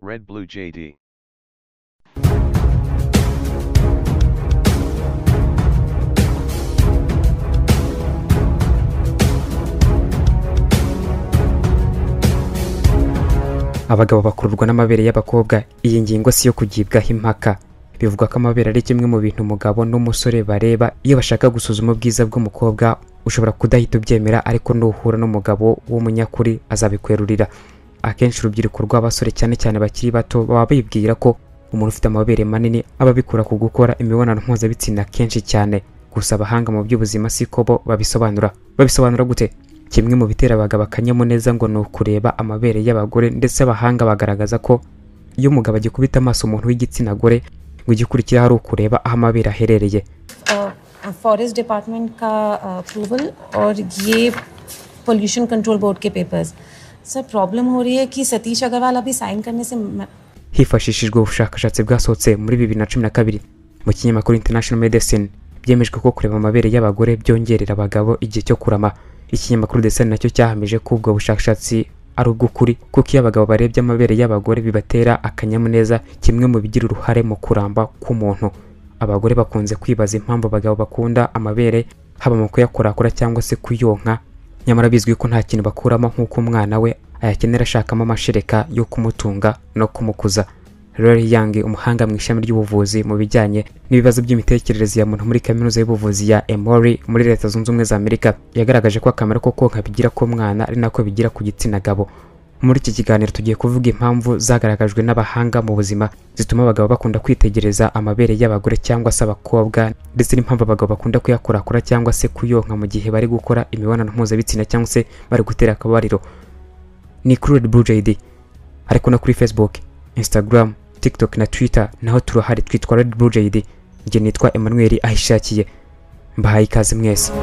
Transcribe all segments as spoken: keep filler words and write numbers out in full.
Red Blue J D. Abagabo bakururwa n'amabere y'abakobwa. Iyi ngingo si yo kugibwaho impaka. Bivuga ko amabere ari kimwe mu bintu umugabo n'umusore bareba iyo bashaka gusuzuma ubwiza bw'umukobwa. Ushobora kudahita ubyemera, ariko nuhura n'umugabo w'umunyakuri azabikwerurira. Akenshi urubyiruko rw'abasore cyane cyane bakiri bato baba bibwira ko umuntu ufite amabere manini aba bikura ku gukora imibonano mpuzabitsina kenshi cyane. Gusa abahanga mu by'ubuzima siko bo babisobanura. Babisobanura gute? Kimwe mu bitera abagabo akanyamuneza ngo ni ukureba amabere y'abagore, ndetse abahanga bagaragaza ko iyo umugabo agikubita amaso umuntu w'igitsina gore ngo igikurikira hari ukureba aho amabere aherereye. Forest department का approval और ये pollution control board के papers sir problem हो रही है कि सतीश अग्रवाल अभी साइन करने से hifashishijwe ubushakashatsi bwasohotse muri bibiri na cumi na kabiri mu kinyamakuru International Medicine byemejwe ko kureba amabere y'abagore byongerera abagabo igihe cyo kurama. Ikinyamakuru Desani nacyo cyahamije ko ubwo bushakashatsi ari ubw'ukuri kuko iyo abagabo barebye amabere y'abagore bibatera akanyamuneza, kimwe mu bigira uruhare mu kuramba k'umuntu. Abagore bakunze kwibaza impamvu abagabo bakunda amabere, haba mu kuyakorakora cyangwa se kuyonka, nyamara bizwi ko nta kintu bakuramo nk'uko umwana we ayakenera ashakamo amashereka yo kumutunga no kumukuza. Rory Young, umuhanga mu ishami ry'ubuvuzi mu bijyanye n'ibibazo by'imitekerereze ya muntu muri kaminuza y'ubuvuzi ya Emory muri Leta Zunze Ubumwe za Amerika, yagaragaje ko akamaro ko konka bigira ku mwana ari nako bigira ku gitsina gabo. Muri iki kiganiro tugiye kuvuga impamvu zagaragajwe n'abahanga mu buzima zituma abagabo bakunda kwitegereza amabere y'abagore cyangwa se abakobwa, ndetse n'impamvu abagabo bakunda kuyakorakora cyangwa se kuyonka mu gihe bari gukora imibonano mpuzabitsina cyangwa se bari gutera akabariro. Ni kuri Red Blue J D, ariko no kuri Facebook, Instagram, TikTok na Twitter naho turahari, twitwa Red Blue J D. Nge nitwa Emmanuel ahishakiye. Mbahaye ikaze mwese.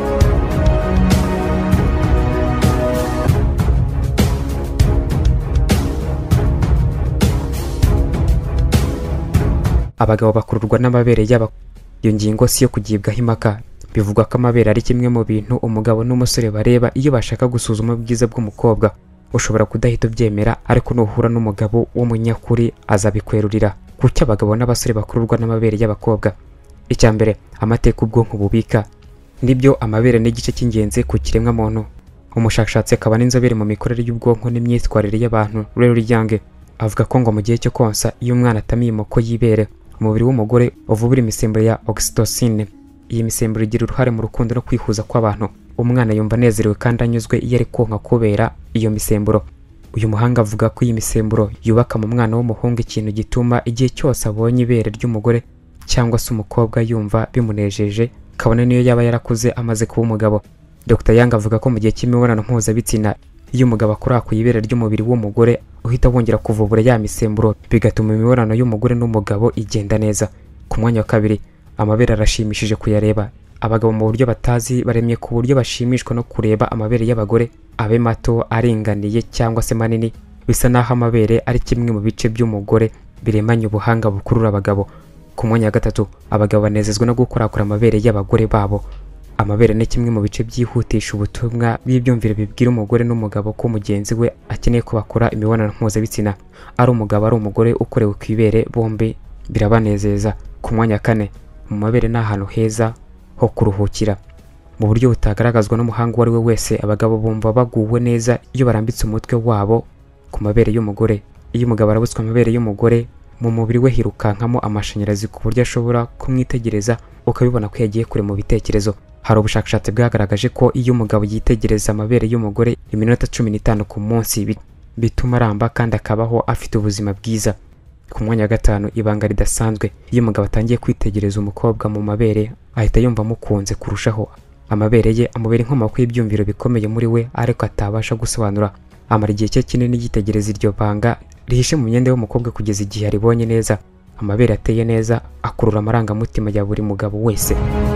Abagabo bakururwa n'amabere y'aba. Iyo ngingo si yo kugibwaho impaka. Bivugwa ko amabere ari kimwe mu bintu umugabo n'umusore bareba iyo bashaka gusuzuma ubwiza bw'umukobwa. Ushobora kudahita ubyemera, ariko nuhura n'umugabo w'umunyakuri azabikwerurira. Kuki abagabo n'abasore bakururwa n'amabere y'abakobwa? Icya mbere, amateka ubwonko bubika. Nibyo, amabere ni igice cy'ingenzi ku kiremwa muntu. Umushakashatsi akaba n'inzobere mu mikorere y'ubwonko n'imyitwarire y'abantu, Rory Young, avuga ko ngo mu gihe cyo konsa iyo umwana atamiye imoko y'ibere, umubiri w'umugore uvubura imisemburo ya oxytocin. Iyi misemburo igira uruhare mu rukundo no kwihuza kw'abantu. Umwana yumva anezerewe kandi anyuzwe iyo ari konka kubera iyo misemburo. Uyu muhanga avuga ko iyi misemburo yubaka mu mwana w'umuhungu ikintu gituma igihe cyose abonye ibere ry'umugore cyangwa se umukobwa yumva bimunejeje, kabone niyo yaba yarakuze amaze kuba umugabo. Doctor Young avuga ko mu gihe cy'imibonano mpuzabitsina iyo umugabo akora ku ibere ry'umubiri w'umugore uhita wongera kuvubura ya misemburo, bigatuma imibonano y'umugore n'umugabo igenda neza. Ku mwanya wa kabiri, amabere arashimishije kuyareba. Abagabo mu buryo batazi baremye ku buryo bashimishwa no kureba amabere y'abagore, abe mato, aringaniye cyangwa se manini. Bisa naho amabere ari kimwe mu bice by'umugore biremanye ubuhanga bukurura abagabo. Ku mwanya wa gatatu, abagabo banezezwa no gukorakora amabere y'abagore babo. Amabere ni kimwe mu bice byihutisha ubutumwa bw'ibyumvire bibwira umugore n'umugabo ko mugenzi we akeneye ko bakora imibonano mpuzabitsina. Ari umugabo ari umugore ukorewe ku ibere, bombi birabanezeza. Ku mwanya wa kane, mu mabere ni ahantu heza ho kuruhukira. Mu buryo butagaragazwa n'umuhanga uwo ari we wese, abagabo bumva baguwe neza iyo barambitse umutwe wabo ku mabere y'umugore. Iyo umugabo arabutswe amabere y'umugore, mu mubiri we hirukankamo amashanyarazi ku buryo ashobora kumwitegereza ukabibona ko yagiye kure mu bitekerezo. Hari ubushakashatsi bwagaragaje ko iyo umugabo yitegereza amabere y'umugore iminota cumi n'itanu ku munsi bituma aramba kandi akabaho afite ubuzima bwiza. Ku mwanya wa gatanu, ibanga ridasanzwe. Iyo umugabo atangiye kwitegereza umukobwa mu mabere, ahita yumva amukunze kurushaho. Amabere ye amubera inkomoko y'ibyumviro bikomeye muri we, ariko atabasha gusobanura. Amara igihe cye kinini yitegereza iryo banga rihishe mu myenda y'umukobwa kugeza igihe aribonye neza. Amabere ateye neza akurura amarangamutima ya buri mugabo wese.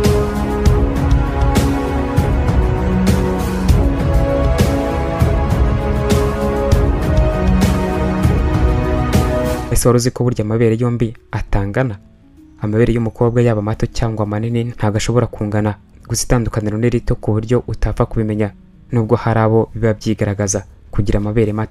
Ese wari uzi ko burya amabere yombi atangana? Amabere y'umukobwa yaba mato cyangwa manini ntago ashobora kungana, gusa itandukaniro ni rito ku buryo utapfa kubimenya, nubwo hari abo biba byigaragaza. Kugira amabere mato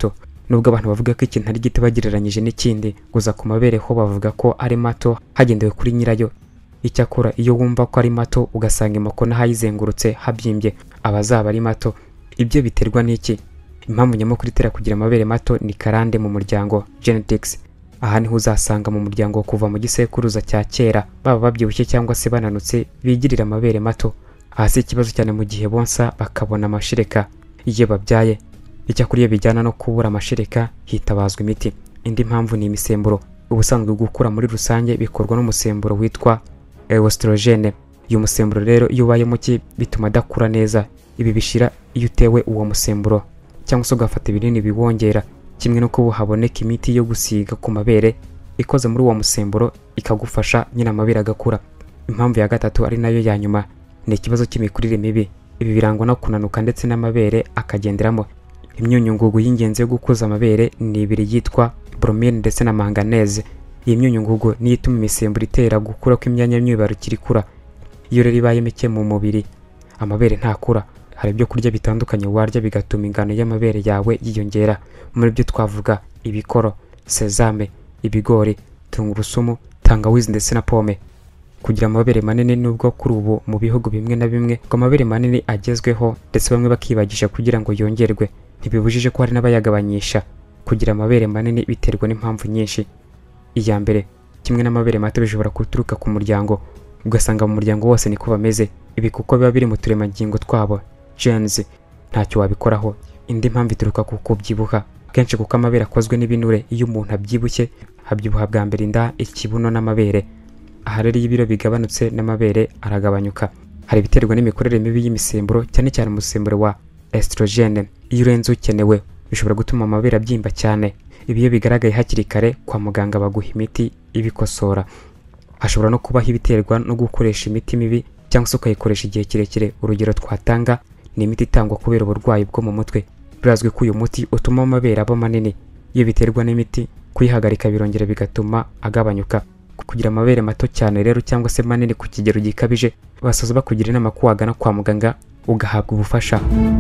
nubwo abantu bavuga ko ikintu ari gito bagereranyije n'ikindi, guza ku mabere ho bavuga ko ari mato hagendewe kuri nyirayo. Icyakora iyo wumva ko ari mato ugasanga imoko n'ahayizengurutse habyimbye abazaba ari mato, ibyo biterwa n'iki? Impamvu nyamukuru itera kugira amabere mato ni karande mu muryango, genetics. Aha niho uzasanga mu muryango kuva mu gisekuruza cya kera baba babyibushye cyangwa se bananutse bigirira amabere mato. Aha si ikibazo cyane mu gihe bonsa bakabona amashireka iyo babyaye. Icyakora iyo bijyana no kubura amashireka hitabazwa imiti. Indi mpamvu ni imisemburo. Ubusanzwe gukura muri rusange bikorwa n'umusemburo witwa estrogene. Uyu musemburo rero iyo ubaye muke bituma adakura neza. Ibi bishira iyo utewe uwo musemburo cyangwa se ugafata ibinini biwongera, kimwe nuko haboneka imiti yo gusiga ku mabere ikoze muri uwo musemburo ikagufasha nyina amabere agakura. Impamvu ya gatatu ari nayo ya nyuma ni ikibazo cy'imikurire mibi. Ibi birangwa no kunanuka ndetse n'amabere akagenderamo. Imyunyungugu y'ingenzi yo gukuza amabere ni ibiri yitwa bromine ndetse na manganese. Iyi myunyungugu niyo ituma imisemburo itera gukura kw'imyanya y'imyibarukiro ikura. Iyo rero ibaye mike mu mubiri amabere ntakura. Hari ibyo kurya bitandukanye warya bigatuma ingano y'amabere yawe yiyongera. Muri byo twavuga ibikoro, sezame, ibigori, tungurusumu, tangawizi ndetse na pome. Kugira amabere manini nubwo kuri ubu mu bihugu bimwe na bimwe ko amabere manini agezweho ndetse bamwe bakibagisha kugira ngo yongerwe, ntibibujije ko hari n'abayagabanyisha. Kugira amabere manini biterwa n'impamvu nyinshi. Iya mbere, kimwe n'amabere mato bishobora guturuka ku muryango, ugasanga mu muryango wose niko bameze. Ibi kuko biba biri mu turemangingo twabo, genes, ntacyo wabikoraho. Indi mpamvu ituruka ku kubyibuha, kenshi kuko amabere akozwe n'ibinure. Iyo umuntu abyibushye habyibuha bwa mbere inda, ikibuno n'amabere. Aha rero iyo ibiro bigabanutse n'amabere aragabanyuka. Hari ibiterwa n'imikorere mibi y'imisemburo, cyane cyane umusemburo wa estrogene. Iyo urenze ukenewe bishobora gutuma amabere abyimba cyane. Ibi iyo bigaragaye hakiri kare kwa muganga baguha imiti ibikosora. Hashobora no kubaho ibiterwa no gukoresha imiti mibi cyangwa se ukayikoresha igihe kirekire. Urugero twatanga ni imiti itangwa kubera uburwayi bwo mu mutwe. Birazwi ko uyu muti utuma amabere aba manini. Iyo biterwa n'imiti, kuyihagarika birongera bigatuma agabanyuka. Kugira amabere mato cyane rero cyangwa se manini ku kigero gikabije, basoza bakugira inama ko wagana kwa muganga ugahabwa ubufasha.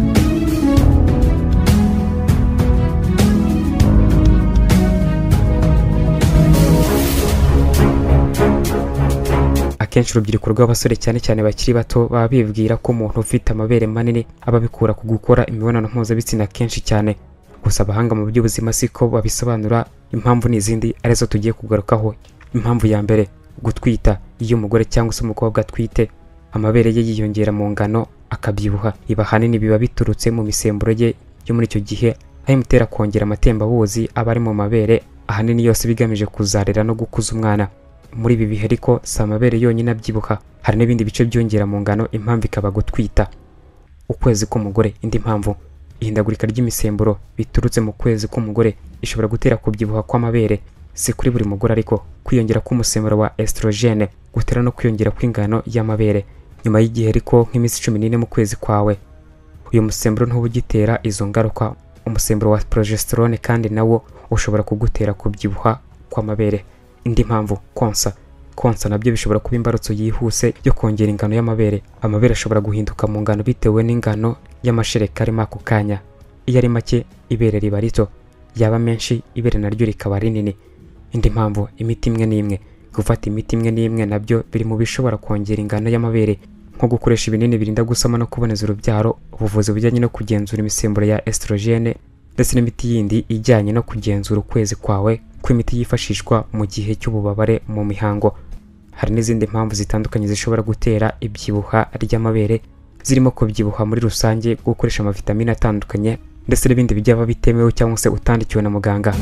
Akenshi urubyiruko rw'abasore cyane cyane bakiri bato baba bibwira ko umuntu ufite amabere manini aba bikura ku gukora imibonano mpuzabitsina kenshi cyane. Gusa abahanga mu by'ubuzima siko babisobanura. Impamvu n'izindi arizo tugiye kugarukaho. Impamvu ya mbere, gutwita. Iyo umugore cyangwa se umukobwa atwite amabere ye yiyongera mu ngano akabyibuha. Iba hanini biba biturutse mu misemburo ye yo muri icyo gihe aho imutera kongera amatembabuzi aba ari mu mabere, ahanini yose bigamije kuzarera no gukuza umwana. Muri ibi bihe ariko si amabere yonyine abyibuha, hari n'ibindi bice byongera mu ngano. Impamvu ikaba gutwita. Ukwezi k'umugore. Indi mpamvu, ihindagurika ry'imisemburo biturutse mu kwezi k'umugore ishobora gutera kubyibuha kw'amabere. Si kuri buri mugore ariko, kwiyongera k'umusemburo wa estrogene gutera no kwiyongera kw'ingano y'amabere. Nyuma y'igihe ariko nk'iminsi cumi n'ine mu kwezi kwawe, uyu musemburo ntuba ugitera izo ngaruka. Umusemburo wa progesterone kandi nawo ushobora kugutera kubyibuha kw'amabere. Indi mpamvu, konsa. Konsa nabyo bishobora kuba imbarutso yihuse yo kongera ingano y'amabere. Amabere ashobora guhinduka mu ngano bitewe n'ingano y'amashereka arimo ako kanya. Iyo ari make ibere riba rito, yaba menshi ibere naryo rikaba rinini. Indi mpamvu, imiti imwe n'imwe. Gufata imiti imwe n'imwe nabyo biri mu bishobora kongera ingano y'amabere, nko gukoresha ibinini birinda gusama no kuboneza urubyaro, ubuvuzi bujyanye no kugenzura imisemburo ya estrogene, ndetse n'imiti yindi ijyanye no kugenzura ukwezi kwawe kw'imiti yifashishwa mu gihe cy'ububabare mu mihango. Hari n'izindi mpamvu zitandukanye zishobora gutera ibyibuha ry'amabere, zirimo kubyibuha muri rusange, gukoresha amavitamine atandukanye, ndetse n'ibindi bijyaba bitemewe cyangwa se utandikiwe na muganga.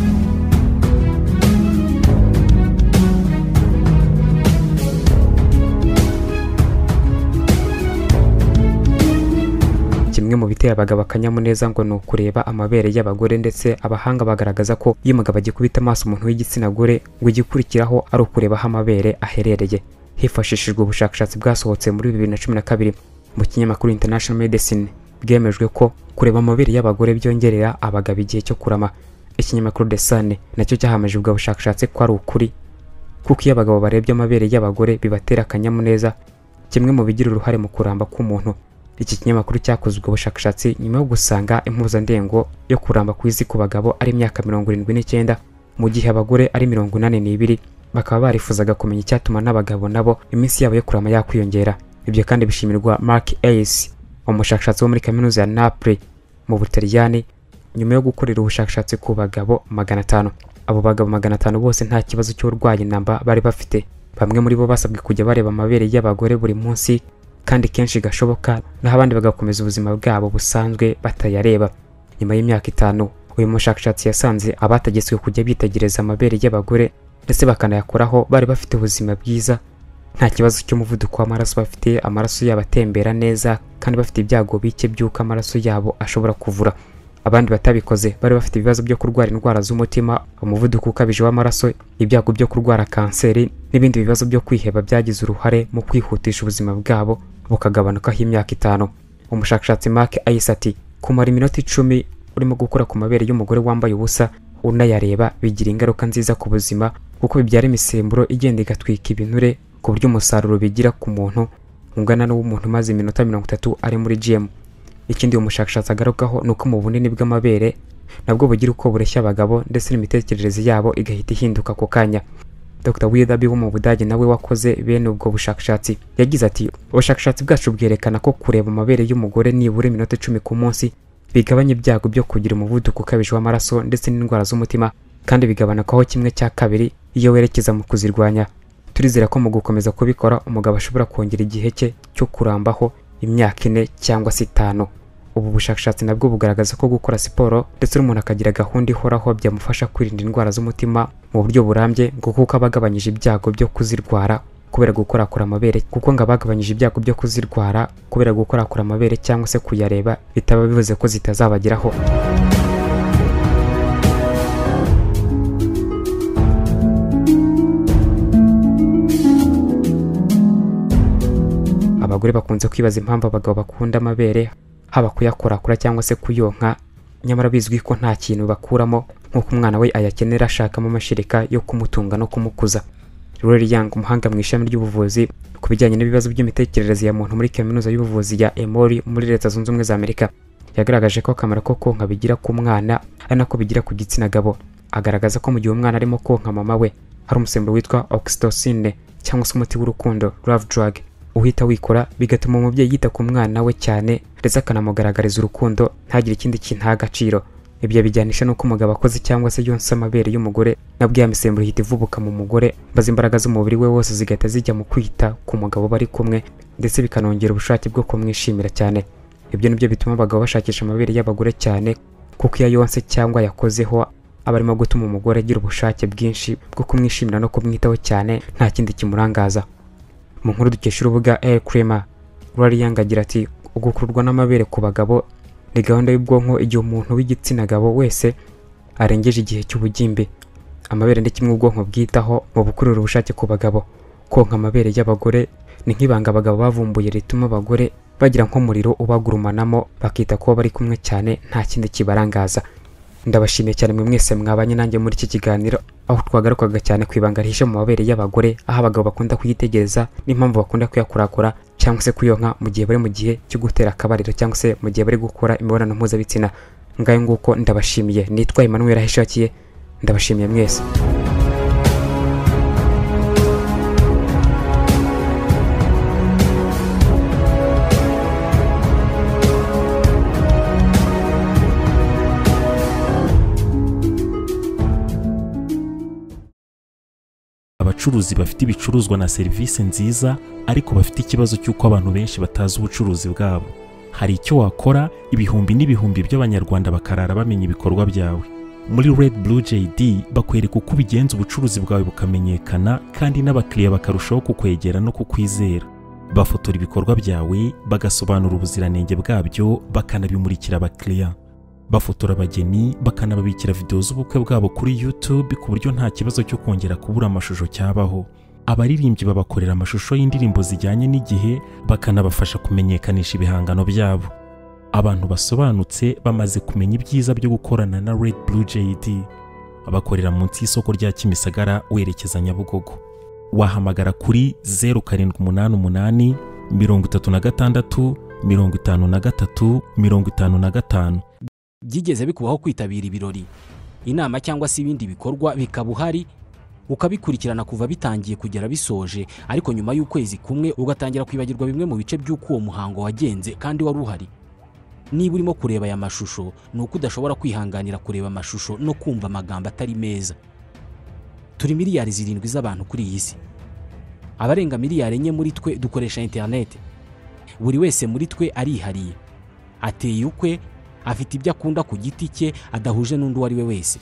Kimwe mu bitera abagabo akanyamuneza ngo ni ukureba amabere y'abagore, ndetse abahanga bagaragaza ko iyo umugabo agikubita amaso umuntu w'igitsina gore ngo igikurikiraho ari ukureba aho amabere aherereye. Hifashishijwe ubushakashatsi bwasohotse muri bibiri na cumi na kabiri mu kinyamakuru International Medicine, bwemejwe ko kureba amabere y'abagore byongerera abagabo igihe cyo kurama. Ikinyamakuru The Sun nacyo cyahamije ubwo bushakashatsi ko ari ukuri, kuko iyo abagabo barebye amabere y'abagore bibatera akanyamuneza, kimwe mu bigira uruhare mu kuramba k'umuntu. Iki kinyamakuru cyakozwe ubushakashatsi nyuma yo gusanga impuzandengo yo kuramba ku isi ku bagabo ari imyaka mirongo irindwi n'icyenda mu gihe abagore ari mirongo inani n'ibiri, bakaba barifuzaga kumenya icyatuma n'abagabo nabo iminsi yabo yo kurama yakwiyongera. Ibyo kandi bishimirwa Mark Ace, umushakashatsi wo muri kaminuza ya Naples mu Butaliyani, nyuma yo gukorera ubushakashatsi ku bagabo magana atanu. Abo bagabo magana atanu bose nta kibazo cy'uburwayi namba bari bafite. Bamwe muri bo basabwe kujya bareba amabere y'abagore buri munsi kandi kenshi gashoboka, naho abandi bagakomeza ubuzima bwabo busanzwe batayareba. Nyuma y'imyaka itanu, uyu mushakashatsi yasanze abategetswe kujya bitegereza amabere y'abagore ndetse bakanayakoraho bari bafite ubuzima bwiza, nta kibazo cy'umuvuduko w'amaraso bafite, amaraso yabo atembera neza kandi bafite ibyago bike by'uko amaraso yabo ashobora kuvura. Abandi batabikoze bari bafite ibibazo byo kurwara indwara z'umutima, umuvuduko ukabije w'amaraso, ibyago byo kurwara kanseri n'ibindi bibazo byo kwiheba byagize uruhare mu kwihutisha ubuzima bwabo bukagabanukaho imyaka itanu. Umushakashatsi Mark Ace ati kumara iminota icumi urimo gukora ku mabere y'umugore wambaye ubusa unayareba bigira ingaruka nziza ku buzima, kuko bibyara imisemburo igenda igatwika ibinure ku buryo umusaruro bigira ku muntu ungana n'uw'umuntu maze iminota mirongo itatu ari muri gym. Ikindi uyu mushakashatsi agarukaho nuko mu bunini bw'amabere nabwo bugira uko bureshya abagabo ndetse n'imitekerereze yabo igahita ihinduka ako kanya. Doctor Widabi wo mu Budage nawe wakoze bene ubwo bushakashatsi yagize ati ubushakashatsi bwacu bwerekana ko kureba amabere y'umugore nibura iminota icumi ku munsi bigabanya ibyago byo kugira umuvuduko ukabije w'amaraso ndetse n'indwara z'umutima, kandi bigabanukaho kimwe cya kabiri iyo werekeza mu kuzirwanya. Turizera ko mu gukomeza kubikora umugabo ashobora kongera igihe cye cyo kurambaho imyaka ine cyangwa se itanu. Ubu bushakashatsi nabwo bugaragaza ko gukora siporo ndetse n'umuntu akagira gahunda ihoraho byamufasha kwirinda indwara z'umutima mu buryo burambye, kuko abagabanyije ibyago byo kuzirwara kubera gukorakora amabere, kuko ngo abagabanyije ibyago byo kuzirwara kubera gukorakora amabere cyangwa se kuyareba bitaba bivuze ko zitazabageraho. Abagore bakunze kwibaza impamvu abagabo bakunda amabere, haba kuyakorakora cyangwa se kuyonka, nyamara bizwi ko nta kintu bakuramo nk'uko umwana we ayakenera ashakamo amashirika yo kumutunga no kumukuza. Rory Young, umuhanga mu ishami ry'ubuvuzi ku bijyanye n'ibibazo by'imitekerereze ya muntu muri kaminuza y'ubuvuzi ya Emory muri Leta Zunze Ubumwe za Amerika, yagaragaje ko akamaro ko konka bigira ku mwana ari nako bigira ku gitsina gabo. Agaragaza ko mu gihe umwana arimo konka mama we hari umusemburo witwa oxytocin cyangwa se umuti w'urukundo love drug uhita wikora, bigatuma umubyeyi yita ku mwana we cyane ndetse akanamugaragariza urukundo ntagire ikindi kintu agaciro. Ibyo bijyanisha nuko umugabo akoze cyangwa se yonsa amabere y'umugore nabwo ya misemburo ihita ivubuka mu mugore, maze imbaraga z'umubiri we wose zigahita zijya mu kwita ku mugabo bari kumwe ndetse bikanongera ubushake bwo kumwishimira cyane. Ibyo nibyo bituma abagabo bashakisha amabere y'abagore cyane, kuko iyo yonse cyangwa yakozeho aba arimo gutuma umugore agira ubushake bwinshi bwo kumwishimira no kumwitaho cyane nta kindi kimurangaza. Mu nkuru dukesha urubuga Air Crema, Rory Young agira ati ugukururwa n'amabere ku bagabo ni gahunda y'ubwonko igihe umuntu w'igitsina gabo wese arengeje igihe cy'ubugimbi. Amabere ni kimwe ubwonko bwitaho mu gukurura ubushake ku bagabo. Konka amabere y'abagore ni nk'ibanga abagabo bavumbuye rituma abagore bagira nk'umuriro ubagurumanamo bakita ko bari kumwe cyane nta kindi kibarangaza. Ndabashimiye cyane mwe mwese mwabanye nanjye muri iki kiganiro, aho twagarukaga cyane kwibanga rihishe mu mabere y'abagore, aho abagabo bakunda kuyitegereza n'impamvu bakunda kuyakorakora cyangwa se kuyonka mu gihe bari mu gihe cyo gutera akabariro cyangwa se mu gihe bari gukora imibonano mpuzabitsina. Ngayo nguko ndabashimiye. Nitwa Emmanuel Ahishakiye, ndabashimiye mwese. Abacuruzi bafite ibicuruzwa na serivisi nziza ariko bafite ikibazo cy'uko abantu benshi batazi ubucuruzi bwabo. Hari icyo wakora ibihumbi n'ibihumbi by'abanyarwanda bakarara bamenya ibikorwa byawe. Muri Red Blue J D bakwereka uko ubigenza ubucuruzi bwawe bukamenyekana kandi n'abakiriya bakarushaho kukwegera no kukwizera. Bafotora ibikorwa byawe, bagasobanura ubuziranenge bwabyo, bakanabimurikira abakiriya. Bafotora abageni, bakanababikira video z'ubukwe bwabo kuri YouTube ku buryo nta kibazo cyo kongera kubura amashusho cyabaho. Abaririmbyi babakorera amashusho y'indirimbo zijyanye n'igihe, bakanabafasha kumenyekanisha ibihangano byabo. Abantu basobanutse bamaze kumenya ibyiza byo gukorana na Red Blue J D. Abakorera munsi y'isoko rya Kimisagara werekeza Nyabugogo. Wahamagara kuri zero karindwi umunani umunani mirongo itatu na gatandatu mirongo itanu na gatatu mirongo itanu na gatanu. Byigeze bikubaho kwitabira ibirori, inama cyangwa se ibindi bikorwa bikaba uhari ukabikurikirana kuva bitangiye kugera bisoje, ariko nyuma y'ukwezi kumwe ugatangira kwibagirwa bimwe mu bice by'uko uwo muhango wagenze kandi wari uhari? Niba urimo kureba aya mashusho ni uko udashobora kwihanganira kureba amashusho no kumva amagambo atari meza. Turi miliyari zirindwi z'abantu kuri iyi si. Abarenga miliyari enye muri twe dukoresha internet. Buri wese muri twe arihariye, ateye ukwe, afite ibyo akunda ku giti cye adahuje n'undi uwo ari we wese.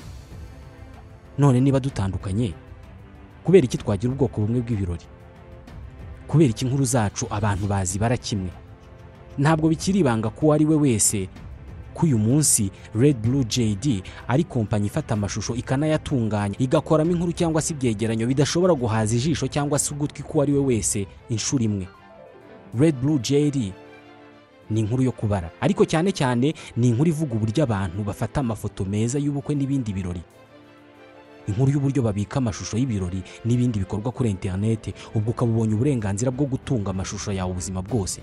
None niba dutandukanye, kubera iki twagira ubwoko bumwe bw'ibirori? Kubera iki inkuru zacu abantu bazi barakimwe? Ntabwo bikiri ibanga ko ari we wese ko uyu munsi Red Blue J D ari kompanyi ifata amashusho ikanayatunganya igakoramo inkuru cyangwa se ibyegeranyo bidashobora guhaza ijisho cyangwa se ugutwi ko ari we wese inshuro imwe. Red Blue J D ni inkuru yo kubara, ariko cyane cyane ni inkuru ivuga uburyo abantu bafata amafoto meza y'ubukwe n'ibindi birori. Inkuru y'uburyo babika amashusho y'ibirori n'ibindi bikorwa kuri internet, ubwo ukabubonye uburenganzira bwo gutunga amashusho yawe ubuzima bwose.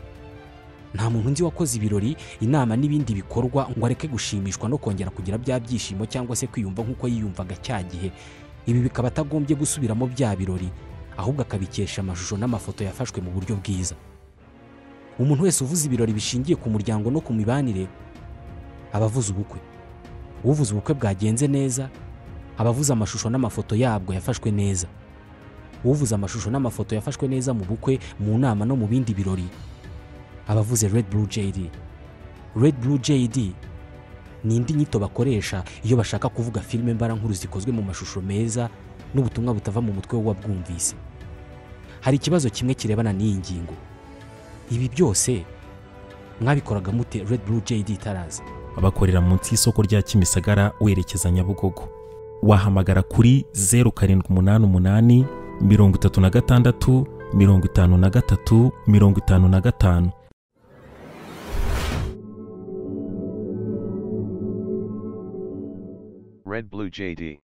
Nta muntu nzi wakoze ibirori, inama n'ibindi bikorwa ngo areke gushimishwa no kongera kugira bya byishimo cyangwa se kwiyumva nk'uko yiyumvaga cya gihe. Ibi bikaba atagombye gusubiramo bya birori, ahubwo akabikesha amashusho n'amafoto yafashwe mu buryo bwiza. Umuntu wese uvuze ibirori bishingiye ku muryango no ku mibanire abavuze ubukwe. Uvuze ubukwe bwagenze neza abavuze amashusho n'amafoto yabwo yafashwe neza. Uvuze amashusho n'amafoto yafashwe neza mu bukwe, mu nama no mu bindi birori abavuze Red Blue J D. Red Blue J D ni indi nyito bakoresha iyo bashaka kuvuga filime mbara nkuru zikozwe mu mashusho meza n'ubutumwa butava mu mutwe w'uwabwumvise. Hari ikibazo kimwe kirebana n'iyi ngingo. Ibi byose mwabikoraga mute Red Blue J D taraza? Abakorera munsi y'isoko rya Kimisagara werekeza Nyabugogo. Wahamagara kuri zeru karindwi umunani umunani mirongo itatu na gatandatu mirongo itanu na gatatu mirongo itanu na gatanu. Red Blue J D.